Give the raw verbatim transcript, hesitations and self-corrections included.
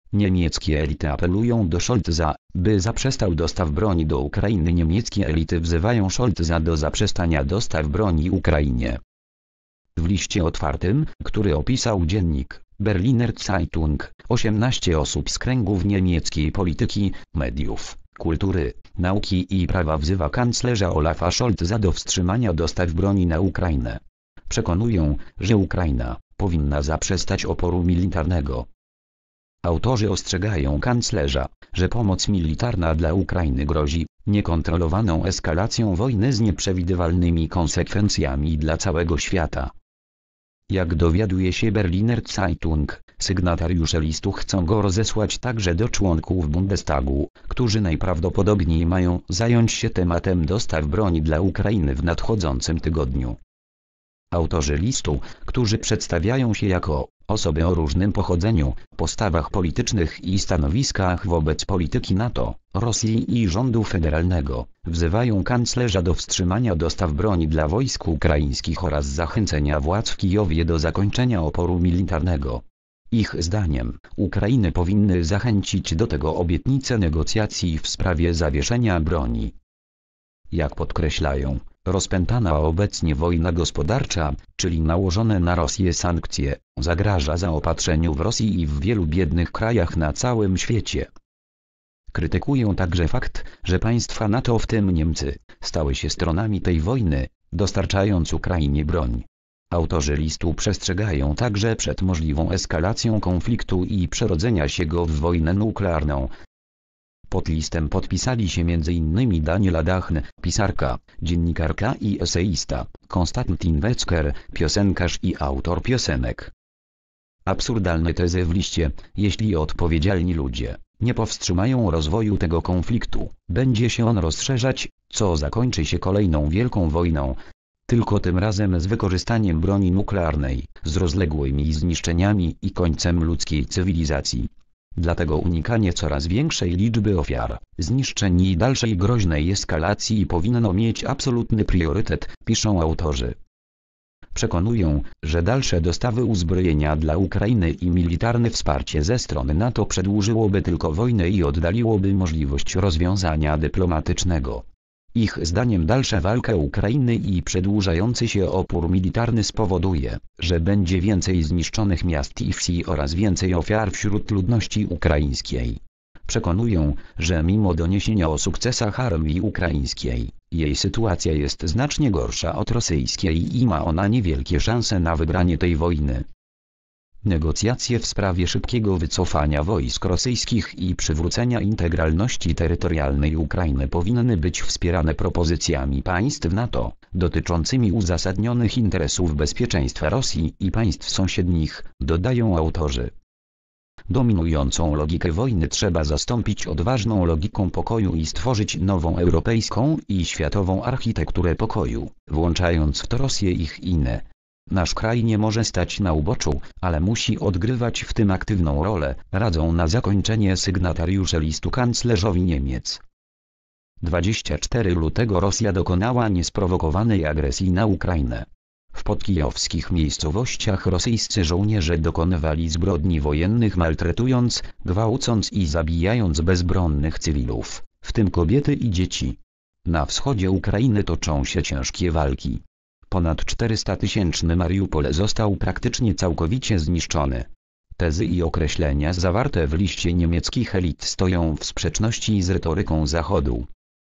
Niemieckie elity apelują do Scholza, by zaprzestał dostaw broni do Ukrainy. Niemieckie elity wzywają Scholza do zaprzestania dostaw broni Ukrainie. W liście otwartym, który opisał dziennik Berliner Zeitung, osiemnaście osób z kręgów niemieckiej polityki, mediów, kultury, nauki i prawa wzywa kanclerza Olafa Scholza do wstrzymania dostaw broni na Ukrainę. Przekonują, że Ukraina powinna zaprzestać oporu militarnego. Autorzy ostrzegają kanclerza, że pomoc militarna dla Ukrainy grozi niekontrolowaną eskalacją wojny z nieprzewidywalnymi konsekwencjami dla całego świata. Jak dowiaduje się Berliner Zeitung, sygnatariusze listu chcą go rozesłać także do członków Bundestagu, którzy najprawdopodobniej mają zająć się tematem dostaw broni dla Ukrainy w nadchodzącym tygodniu. Autorzy listu, którzy przedstawiają się jako osoby o różnym pochodzeniu, postawach politycznych i stanowiskach wobec polityki NATO, Rosji i rządu federalnego, wzywają kanclerza do wstrzymania dostaw broni dla wojsk ukraińskich oraz zachęcenia władz w Kijowie do zakończenia oporu militarnego. Ich zdaniem, Ukrainy powinny zachęcić do tego obietnice negocjacji w sprawie zawieszenia broni. Jak podkreślają, rozpętana obecnie wojna gospodarcza, czyli nałożone na Rosję sankcje, zagraża zaopatrzeniu w Rosji i w wielu biednych krajach na całym świecie. Krytykują także fakt, że państwa NATO, w tym Niemcy, stały się stronami tej wojny, dostarczając Ukrainie broń. Autorzy listu przestrzegają także przed możliwą eskalacją konfliktu i przerodzenia się go w wojnę nuklearną. Pod listem podpisali się między innymi Daniela Dachn, pisarka, dziennikarka i eseista, Konstantin Wecker, piosenkarz i autor piosenek. Absurdalne tezy w liście: jeśli odpowiedzialni ludzie nie powstrzymają rozwoju tego konfliktu, będzie się on rozszerzać, co zakończy się kolejną wielką wojną. Tylko tym razem z wykorzystaniem broni nuklearnej, z rozległymi zniszczeniami i końcem ludzkiej cywilizacji. Dlatego unikanie coraz większej liczby ofiar, zniszczeń i dalszej groźnej eskalacji powinno mieć absolutny priorytet, piszą autorzy. Przekonują, że dalsze dostawy uzbrojenia dla Ukrainy i militarne wsparcie ze strony NATO przedłużyłoby tylko wojnę i oddaliłoby możliwość rozwiązania dyplomatycznego. Ich zdaniem dalsza walka Ukrainy i przedłużający się opór militarny spowoduje, że będzie więcej zniszczonych miast i wsi oraz więcej ofiar wśród ludności ukraińskiej. Przekonują, że mimo doniesienia o sukcesach armii ukraińskiej, jej sytuacja jest znacznie gorsza od rosyjskiej i ma ona niewielkie szanse na wygranie tej wojny. Negocjacje w sprawie szybkiego wycofania wojsk rosyjskich i przywrócenia integralności terytorialnej Ukrainy powinny być wspierane propozycjami państw NATO, dotyczącymi uzasadnionych interesów bezpieczeństwa Rosji i państw sąsiednich, dodają autorzy. Dominującą logikę wojny trzeba zastąpić odważną logiką pokoju i stworzyć nową europejską i światową architekturę pokoju, włączając w to Rosję i Chiny. Nasz kraj nie może stać na uboczu, ale musi odgrywać w tym aktywną rolę, radzą na zakończenie sygnatariusze listu kanclerzowi Niemiec. dwudziestego czwartego lutego Rosja dokonała niesprowokowanej agresji na Ukrainę. W podkijowskich miejscowościach rosyjscy żołnierze dokonywali zbrodni wojennych, maltretując, gwałcąc i zabijając bezbronnych cywilów, w tym kobiety i dzieci. Na wschodzie Ukrainy toczą się ciężkie walki. Ponad czterystatysięczny Mariupol został praktycznie całkowicie zniszczony. Tezy i określenia zawarte w liście niemieckich elit stoją w sprzeczności z retoryką Zachodu.